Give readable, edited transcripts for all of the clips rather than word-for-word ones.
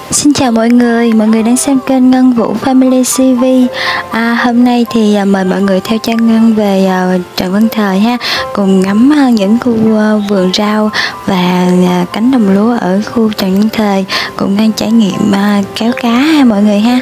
Xin chào mọi người đang xem kênh Ngân Vũ Family TV. Hôm nay thì mời mọi người theo chân Ngân về Trần Văn Thời ha, cùng ngắm những khu vườn rau và cánh đồng lúa ở khu Trần Văn Thời, cùng Ngân trải nghiệm kéo cá ha mọi người ha.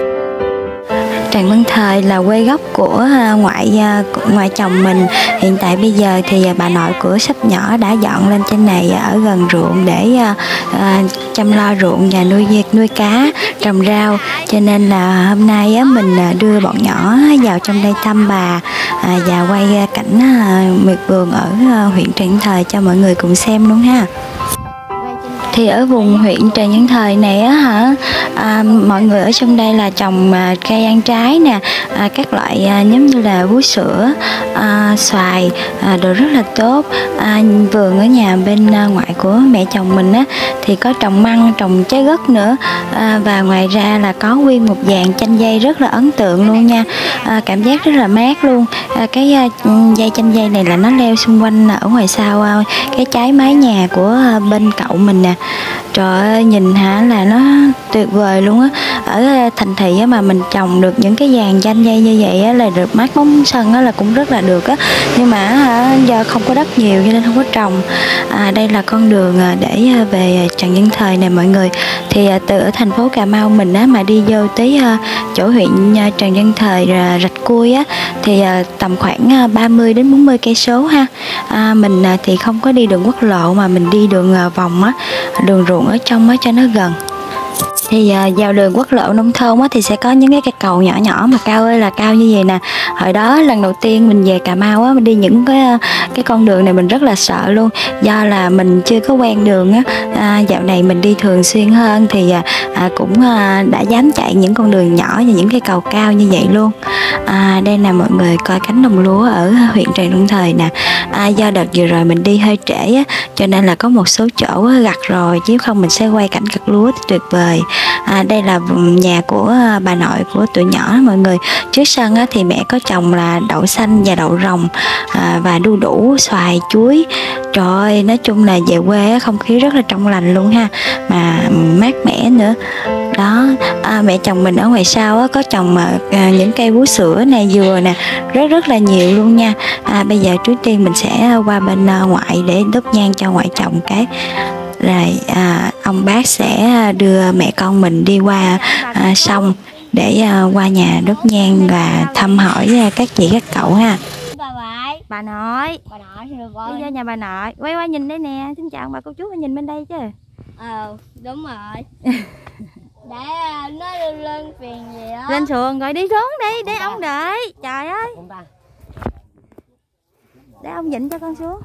Trần Văn Thời là quê gốc của ngoại chồng mình. Hiện tại bây giờ thì bà nội của Sắp Nhỏ đã dọn lên trên này ở gần ruộng để chăm lo ruộng và nuôi cá, trồng rau. Cho nên là hôm nay mình đưa bọn nhỏ vào trong đây thăm bà và quay cảnh miệt vườn ở huyện Trần Văn Thời cho mọi người cùng xem luôn ha. Thì ở vùng huyện Trần Văn Thời này á mọi người ở trong đây là trồng cây ăn trái nè, các loại giống như là vú sữa, xoài, đồ rất là tốt. Vườn ở nhà bên ngoại của mẹ chồng mình á thì có trồng măng, trồng trái gấc nữa, và ngoài ra là có nguyên một dàn chanh dây rất là ấn tượng luôn nha. Cảm giác rất là mát luôn. Cái dây chanh dây này là nó leo xung quanh ở ngoài sau cái trái mái nhà của bên cậu mình nè. Trời ơi, nhìn là nó tuyệt vời luôn á. Ở thành thị mà mình trồng được những cái dàn chanh dây như vậy á, là được mát bóng sân á, là cũng rất là được á. Nhưng mà do không có đất nhiều cho nên không có trồng. Đây là con đường để về Trần Văn Thời này mọi người. Thì từ ở thành phố Cà Mau mình á, mà đi vô tới chỗ huyện Trần Văn Thời Rạch Cui á, thì tầm khoảng 30 đến 40 cây số ha. Mình thì không có đi đường quốc lộ mà mình đi đường vòng á, đường ruộng ở trong á cho nó gần. Thì vào đường quốc lộ nông thôn á, thì sẽ có những cái cây cầu nhỏ nhỏ mà cao ơi là cao như vậy nè. Hồi đó lần đầu tiên mình về Cà Mau á, mình đi những cái con đường này mình rất là sợ luôn, do là mình chưa có quen đường á. Dạo này mình đi thường xuyên hơn thì cũng đã dám chạy những con đường nhỏ và những cái cầu cao như vậy luôn. Đây là mọi người coi cánh đồng lúa ở huyện Trần Văn Thời nè. Do đợt vừa rồi mình đi hơi trễ á, cho nên là có một số chỗ gặt rồi, chứ không mình sẽ quay cảnh gặt lúa tuyệt vời. Đây là nhà của bà nội của tụi nhỏ mọi người. Trước sân á, thì mẹ có trồng là đậu xanh và đậu rồng, và đu đủ, xoài, chuối. Trời ơi, nói chung là về quê á, không khí rất là trong lành luôn ha, mà mát mẻ nữa. Đó, mẹ chồng mình ở ngoài sau á, có trồng những cây vú sữa này, dừa nè, rất là nhiều luôn nha. Bây giờ trước tiên mình sẽ qua bên ngoại để đốt nhang cho ngoại chồng cái. Rồi ông bác sẽ đưa mẹ con mình đi qua sông để qua nhà đốt nhang và thăm hỏi các chị các cậu ha. Bà nội đi ra nhà bà nội, quay qua nhìn đây nè. Xin chào bà cô chú, nhìn bên đây chứ. Đúng rồi. Để nó lên phiền gì đó. Lên xuồng rồi đi xuống đi để ông đợi. Trời ơi, để ông dịnh cho con xuống.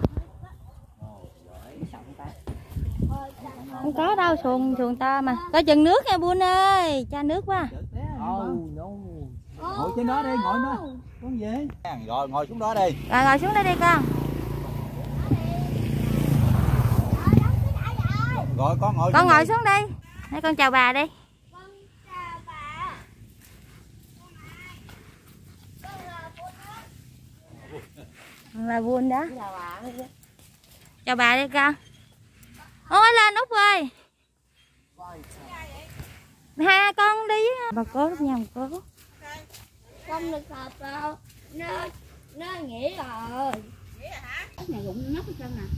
Không có đâu, xuồng to mà. Có chừng nước nha Bun ơi, cha nước quá. Ngồi trên đó đi, ngồi đó. Con gì? Rồi ngồi xuống đó đi. Rồi ngồi xuống đây đi con. Rồi con ngồi xuống đi. Để con chào bà đi. Là Bun đó. Chào bà đi con. Ôi lên Út ơi. Hai con đi bà cố lúc nha, bà cố. Không được hợp đâu. Nó nghỉ rồi. Nghỉ rồi hả? Cái này rụng nóc hết trơn nè.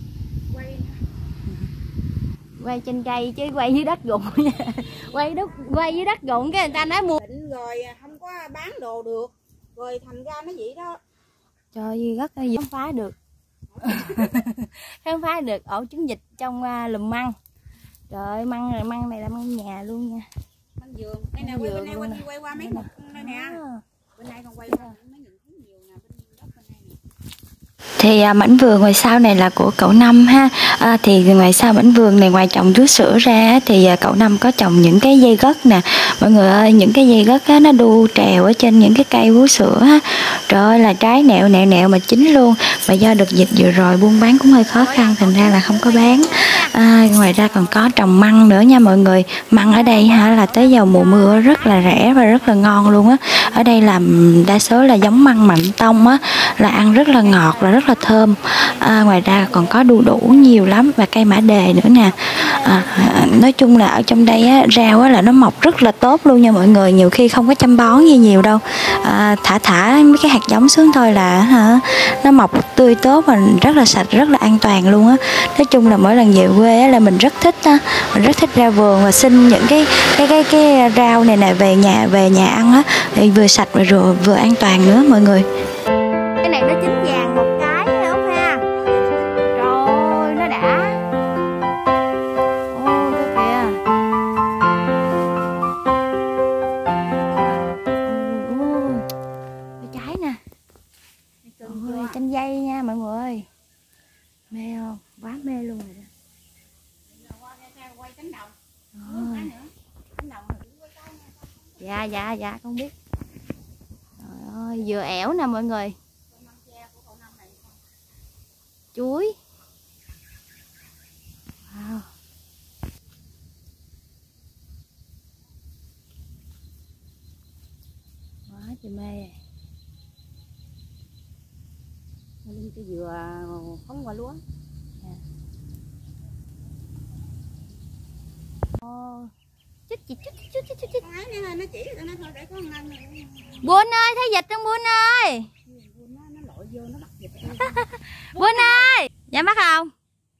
Quay trên cây chứ quay dưới đất rụng nha. Quay dưới đất rụng cái người ta nói mua. Rồi không có bán đồ được. Rồi thành ra nó vậy đó. Trời ơi, rất là gì không phá được. Không phá được ổ trứng vịt trong lùm măng. Trời ơi, măng này là măng nhà luôn nha. Măng vườn. Đây nè, quay bên đây quay qua mấy một đây nè. Bên đây còn quay qua mấy những thứ nhiều nè, bên đất bên đây nè. Thì mảnh vườn ngoài sau này là của cậu Năm ha. Thì ngoài sau mảnh vườn này, ngoài trồng vú sữa ra thì cậu Năm có trồng những cái dây gấc nè mọi người ơi. Những cái dây gấc á, nó đu trèo ở trên những cái cây vú sữa á. Trời ơi, là trái nẹo mà chín luôn. Và do đợt dịch vừa rồi buôn bán cũng hơi khó khăn, thành ra là không có bán. Ngoài ra còn có trồng măng nữa nha mọi người. Măng ở đây là tới vào mùa mưa rất là rẻ và rất là ngon luôn á. Ở đây là đa số là giống măng Mạnh Tông á, là ăn rất là ngọt và rất là thơm. Ngoài ra còn có đu đủ nhiều lắm và cây mã đề nữa nè. Nói chung là ở trong đây á, rau á, là nó mọc rất là tốt luôn nha mọi người. Nhiều khi không có chăm bón gì nhiều đâu, thả mấy cái hạt giống xuống thôi là nó mọc tươi tốt và rất là sạch, rất là an toàn luôn á. Nói chung là mỗi lần về quê á, là mình rất thích mình rất thích ra vườn và xin những cái rau này nè về nhà ăn á, thì vừa sạch và vừa an toàn nữa mọi người. Cái này nó chín vàng một cái phải không ha? Trời ơi, nó đã. Ô, cái kìa. Cái trái nè. Ôi, chanh dây nha mọi người. Mê không? Quá mê luôn rồi đó. Dạ con biết. Trời ơi, dừa ẻo nè mọi người. Chuối. Wow. Quá trời mê. Cái dừa phóng qua lúa. Chích. Nó chỉ cho nó thôi để có ăn. Buôn ơi, thấy vịt không Buôn ơi? Nó lội vô nó bắt vịt. Buôn ơi, dám bắt không?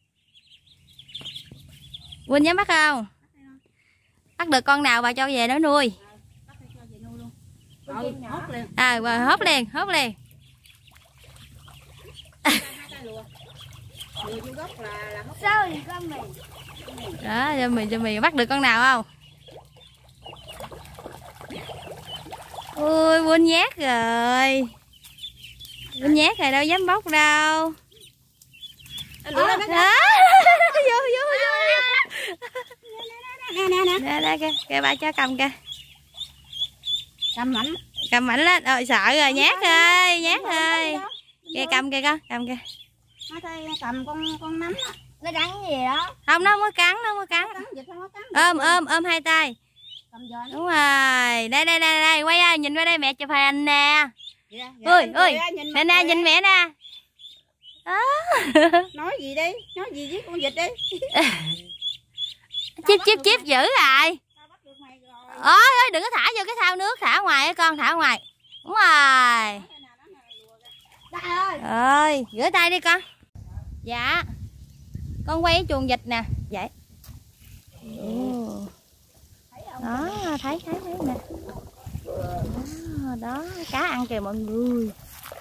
Buôn dám bắt không? Bắt được con nào bà cho về nó nuôi. Hốt liền. Sao thì con mì. Đó, cho mì bắt được con nào không? Ui, Buôn nhát rồi. Buôn nhát rồi đâu dám bóc đâu. Vô. Nè kìa bà cho cầm kìa. Cầm mạnh lên. Rồi sợ rồi, nhát ơi. Kìa cầm kìa con, cầm kìa. Nó thấy cầm con nấm á. Nó cắn gì đó? Không, nó không có cắn. Ôm hai tay. Đúng rồi. Đây, quay ơi, nhìn qua đây mẹ chụp hình nè. Ui, mẹ nè, nhìn mẹ nè. Đó. Nói gì với con vịt đi. Chíp dữ rồi. Ôi, đừng có thả vô cái thao nước, thả ngoài á con, thả ngoài. Đúng rồi. Ơi, rửa tay đi con. Dạ. Con quay cái chuồng vịt nè. Vậy. Đó, thấy nè. Đó, cá ăn kìa mọi người.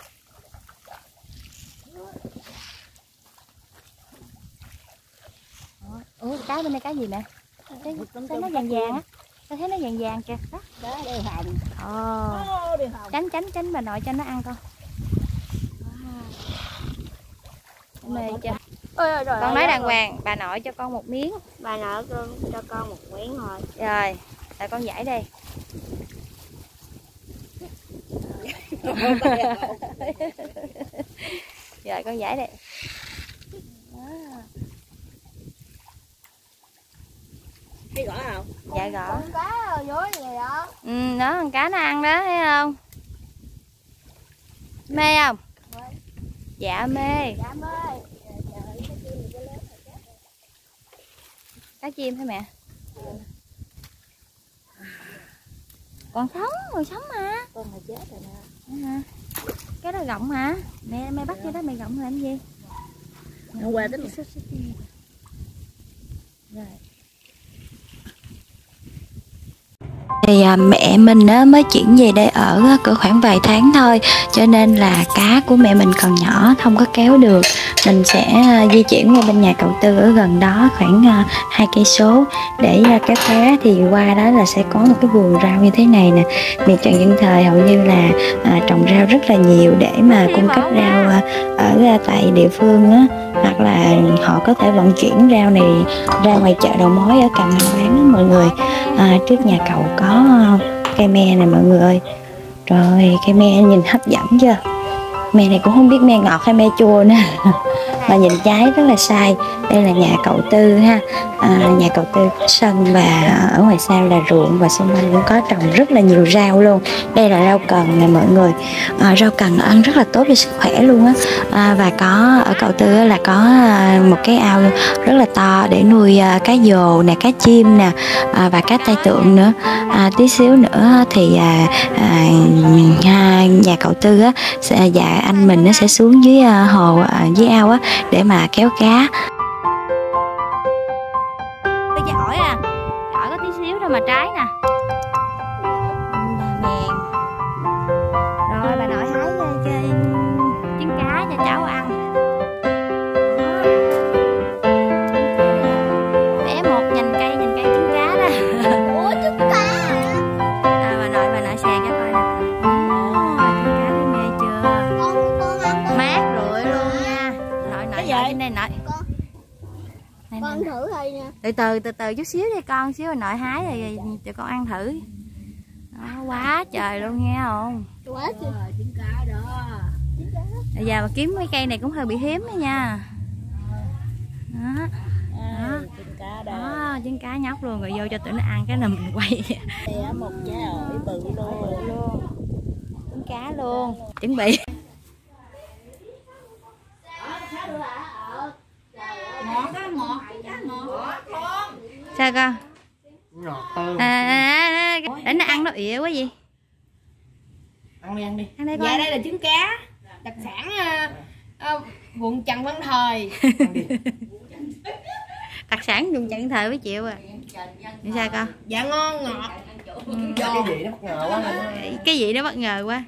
Ủa, cá bên đây cá gì nè? Thấy nó vàng á. Tôi thấy nó vàng kìa. Đó. Đeo hồng. Tránh bà nội cho nó ăn con. Mê chưa? Con nói đàng hoàng, bà nội cho con một miếng. Bà nội cho con một miếng thôi. Rồi, là con giải đây. Rồi con giải đây. Thấy gõ không? Dạ gõ. Con cá ở dưới này đó. Đó, con cá nó ăn đó, thấy không? Mê không? Dạ mê. Cá chim hả mẹ? Còn sống mà. Con mà chết rồi nè. Cái đó gọng hả? Mẹ bắt vô đó mẹ gọng làm gì? Nó qua tính. Rồi. Thì mẹ mình mới chuyển về đây ở cỡ khoảng vài tháng thôi, cho nên là cá của mẹ mình còn nhỏ không có kéo được. Mình sẽ di chuyển qua bên nhà cậu Tư ở gần đó khoảng 2 cây số để kéo cá. Thì qua đó là sẽ có một cái vườn rau như thế này nè. Miệt Trần Văn Thời hầu như là trồng rau rất là nhiều để mà cung cấp rau ở tại địa phương á, hoặc là họ có thể vận chuyển rau này ra ngoài chợ đầu mối ở Cà Mau bán đó mọi người. Trước nhà cậu có cây me này mọi người ơi. Rồi cây me nhìn hấp dẫn chưa? Me này cũng không biết me ngọt hay me chua nè. mà nhìn trái rất là sai. Đây là nhà cậu Tư ha. Nhà cậu Tư có sân và ở ngoài sau là ruộng, và xung quanh cũng có trồng rất là nhiều rau luôn. Đây là rau cần nè mọi người. Rau cần ăn rất là tốt cho sức khỏe luôn á. Và có ở cậu Tư là có một cái ao rất là to để nuôi cá dồ nè, cá chim nè, và cá tai tượng nữa. Tí xíu nữa thì nhà cậu Tư á và anh mình nó sẽ xuống dưới hồ, dưới ao á để mà kéo cá. Cái ổi ổi có tí xíu thôi mà trái nè. Rồi bà nội hái chơi trứng cá cho cháu ăn. Bé một nhành cây trứng cá đó. Ủa trứng cá bà nội xè cho coi nè. Trứng cá thấy mê chưa? Con ăn mát rượi luôn nha. Nội trên đây nội. Con thử thôi nha. Từ từ chút xíu đi con, xíu nội hái rồi cho con ăn thử. Đó, quá trời luôn nghe không? Quá trời trứng cá đó. Bây giờ mà kiếm mấy cây này cũng hơi bị hiếm đó nha. Đó. Trứng cá đó, trứng cá nhóc luôn, rồi vô cho tụi nó ăn cái là mình quay. Một trái ổi bự luôn. Trứng cá luôn. Chuẩn bị. Sao con? Để nó ăn nó ỉa quá gì? Ăn đi ăn đi. Ăn đây dạ con. đây là trứng cá đặc sản quận Trần Văn Thời. Đặc sản dùng Trần Thời với chịu à. Thì sao con? Dạ ngon ngọt. Cái gì nó bất ngờ quá. Cái gì nó bất ngờ quá.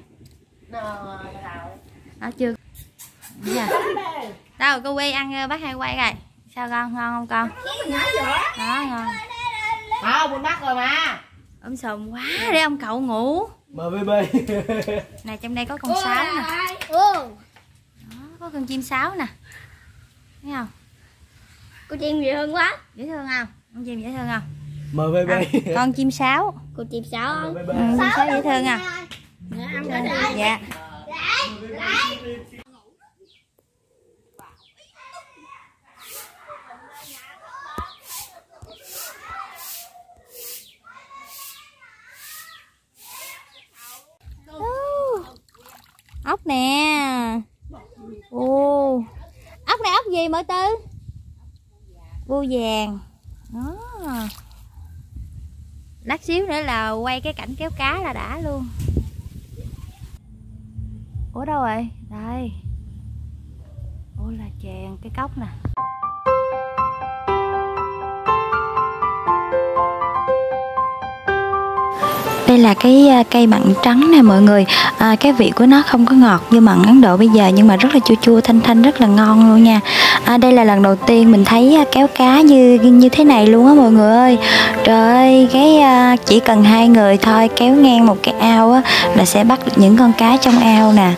Đó chưa? Dạ. Đâu cô quay ăn bác hai quay rồi. Sao con, ngon không con? Đó ngon. Buồn mắt rồi mà. Ôm sùm quá để ông cậu ngủ. MVB. Này trong đây có con sáo nè. Đó, có con chim sáo nè. Thấy không? Con chim dễ thương quá. Dễ thương không? Con chim dễ thương không? MVB. Con chim sáo. Con chim sáo không? Chim sáo dễ thương à? Dạ. Ốc nè. Ồ. Ốc này ốc gì Mở Tư? Vu vàng. Đó. Lát xíu nữa là quay cái cảnh kéo cá là đã luôn. Ủa đâu rồi? Đây. Ủa là chèn cái cốc nè. Đây là cái cây mận trắng nè mọi người. Cái vị của nó không có ngọt như mận Ấn Độ bây giờ, nhưng mà rất là chua chua thanh thanh, rất là ngon luôn nha. Đây là lần đầu tiên mình thấy kéo cá như thế này luôn á mọi người ơi. Trời ơi, chỉ cần 2 người thôi kéo ngang một cái ao á là sẽ bắt được những con cá trong ao nè.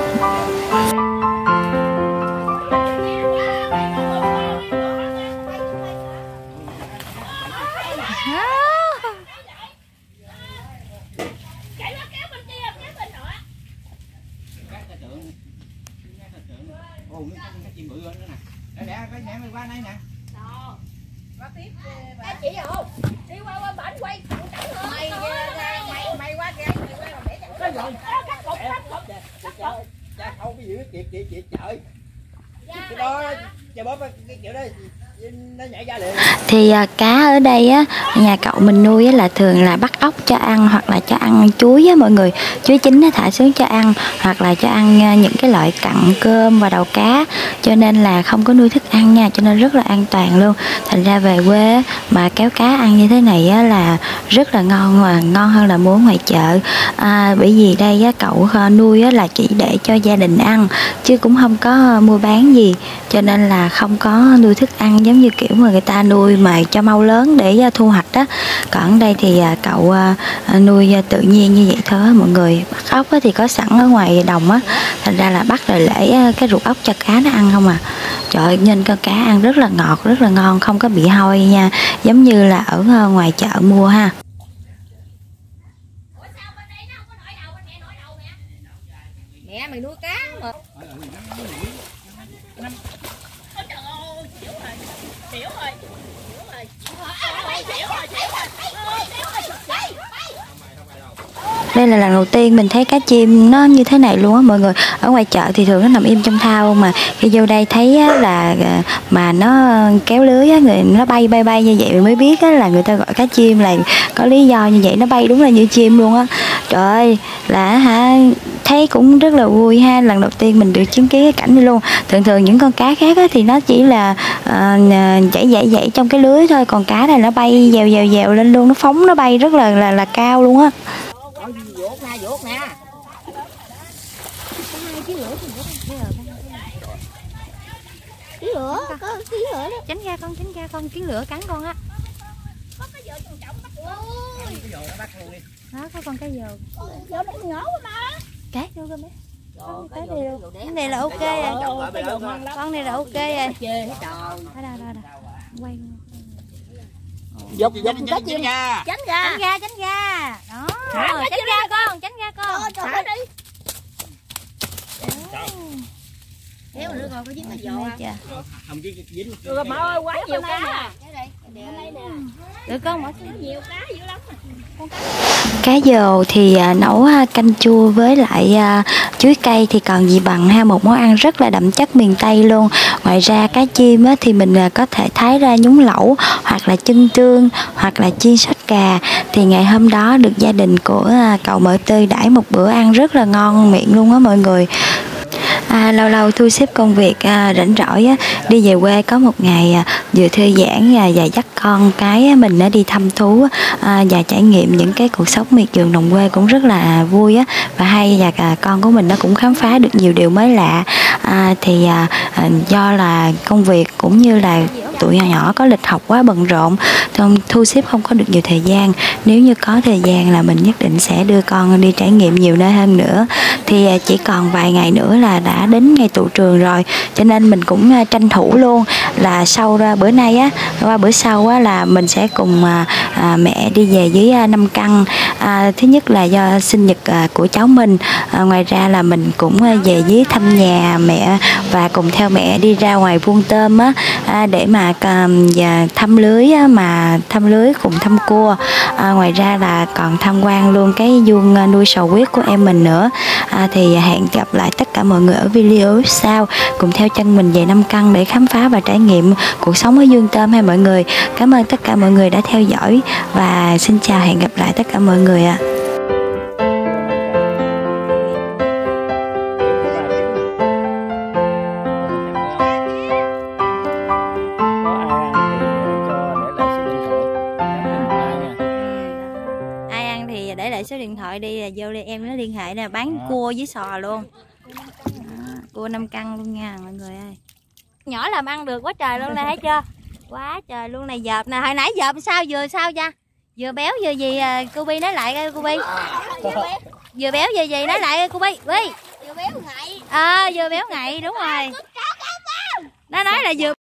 Chị không? Đi qua bển quay cận cảnh hơn. Mày qua kìa. Có rồi. Cắt cục. Cha không cái gì chị trời. Cái đó cha bóp cái kiểu đó nó nhảy ra liền. Thì cá ở đây á, nhà cậu mình nuôi á, là thường là bắt ốc cho ăn hoặc là cho ăn chuối á mọi người. Chuối chín nó thả xuống cho ăn, hoặc là cho ăn những cái loại cặn cơm và đầu cá. Cho nên là không có nuôi thức ăn nha, cho nên rất là an toàn luôn. Thành ra về quê á, mà kéo cá ăn như thế này á, là rất là ngon, và ngon hơn là mua ngoài chợ. Bởi vì đây á, cậu nuôi á, là chỉ để cho gia đình ăn chứ cũng không có mua bán gì, cho nên là không có nuôi thức ăn giống như kiểu mà người ta nuôi mà cho mau lớn để thu hoạch đó. Còn đây thì cậu nuôi tự nhiên như vậy thôi mọi người. Bắt ốc thì có sẵn ở ngoài đồng á, thành ra là bắt rồi để cái ruột ốc cho cá nó ăn không à. Trời ơi, nhìn con cá ăn rất là ngọt, rất là ngon, không có bị hôi nha, giống như là ở ngoài chợ mua ha. Mẹ mày nuôi cá mà. Đây là lần đầu tiên mình thấy cá chim nó như thế này luôn á mọi người. Ở ngoài chợ thì thường nó nằm im trong thau, mà khi vô đây thấy á, là mà nó kéo lưới á, nó bay như vậy mình mới biết á, là người ta gọi cá chim là có lý do như vậy. Nó bay đúng là như chim luôn á. Trời ơi, là thấy cũng rất là vui ha. Lần đầu tiên mình được chứng kiến cái cảnh này luôn. Thường những con cá khác á, thì nó chỉ là dãy trong cái lưới thôi, còn cá này nó bay dèo lên luôn, nó phóng, nó bay rất là cao luôn á. Vuốt nè. Kiến lửa, có kiến lửa đó. Tránh ra con, kiến lửa cắn con á. Có cái dừa trồng trọng bắt luôn. Cái dồ nó bắt luôn đi. Đó, có con cá dừa. Dừa nó nhỏ quá mà. Cát vô cơ bé. Cái này là ok rồi. Con này là ok rồi. Ở đâu. Quay. Dốc cá chim nha. Tránh ra. Đó. Tránh ra con. Thả đi. Kéo nữa coi có dính cái dầu Không chứ dính. Mà ơi quá nhiều cá. Được con mỗi Nhiều cá dữ lắm. Cá dồ thì nấu canh chua với lại chuối cây thì còn gì bằng ha, một món ăn rất là đậm chất miền Tây luôn. Ngoài ra cá chim á, thì mình có thể thái ra nhúng lẩu, hoặc là chân tương, hoặc là chiên sốt cà. Thì ngày hôm đó được gia đình của cậu Mợ Tư đãi một bữa ăn rất là ngon miệng luôn á mọi người. Lâu lâu thu xếp công việc rảnh rỗi đi về quê có một ngày vừa thư giãn và dắt con cái mình đi thăm thú và trải nghiệm những cái cuộc sống miệt vườn đồng quê cũng rất là vui và hay, và con của mình nó cũng khám phá được nhiều điều mới lạ. Thì do là công việc cũng như là tụi nhỏ có lịch học quá bận rộn, thu xếp không có được nhiều thời gian. Nếu như có thời gian là mình nhất định sẽ đưa con đi trải nghiệm nhiều nơi hơn nữa. Thì chỉ còn vài ngày nữa là đã đến ngày tụ trường rồi, cho nên mình cũng tranh thủ luôn là sau bữa nay qua bữa sau là mình sẽ cùng mẹ đi về dưới Năm Căn. Thứ nhất là do sinh nhật của cháu mình, ngoài ra là mình cũng về dưới thăm nhà mẹ và cùng theo mẹ đi ra ngoài vuông tôm để mà thăm lưới cùng thăm cua. Ngoài ra là còn tham quan luôn cái vuông nuôi sò huyết của em mình nữa. Thì hẹn gặp lại tất cả mọi người ở video sau, cùng theo chân mình về Năm Căn để khám phá và trải nghiệm cuộc sống ở vuông tôm ha mọi người. Cảm ơn tất cả mọi người đã theo dõi và xin chào, hẹn gặp lại tất cả mọi người ạ. để lại số điện thoại đi, là vô đây em nó liên hệ nè, bán cua với sò luôn. Cua 5 căn luôn nha mọi người ơi. Nhỏ làm ăn được quá trời luôn nè, thấy chưa? Quá trời luôn này. Dợp nè, hồi nãy dợp sao cha? Vừa béo vừa gì cô Bi nói lại coi cô Bi. Vừa béo vừa gì nói lại cô Bi. Vừa béo ngậy. Vừa béo ngậy đúng rồi. Nó nói là vừa